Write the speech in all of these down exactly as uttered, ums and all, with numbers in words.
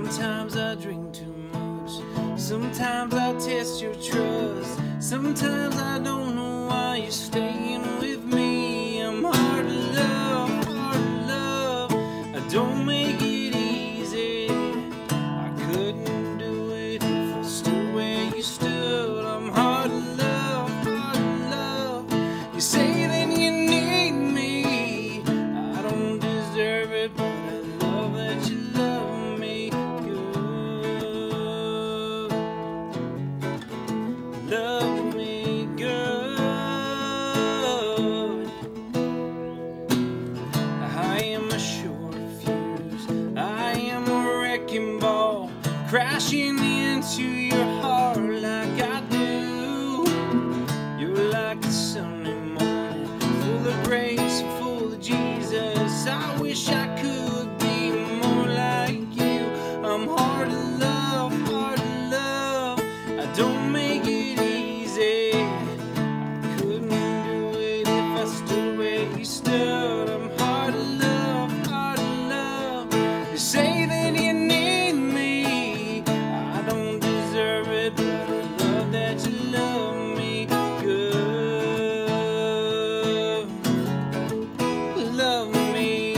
Sometimes I drink too much. Sometimes I test your trust. Sometimes I don't know why you're staying with me. I'm hard to love, hard to love. I don't make it easy. I couldn't do it if I stood where you stood. I'm hard to love, hard to love. You say that you need me. I don't deserve it, but I love that you love me good. Love me good. I am a short fuse. I am a wrecking ball, crashing into your heart like I do. You're like a Sunday morning, full of grace, full of Jesus. I wish I could be more like you. I'm hard to love, hard to love. I don't make it easy. I couldn't do it if I stood where you stood. I'm hard to love, hard to love. You say that you need me. I don't deserve it, but I love that you love me good. Love me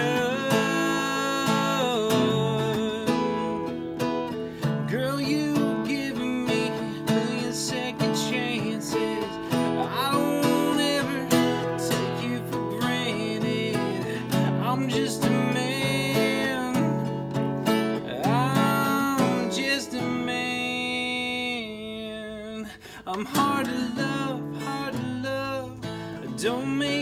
good. Girl, you've given me a million second chances. I won't ever take you for granted. I'm just a man. I'm just a man. I'm hard to love, hard to love. Don't make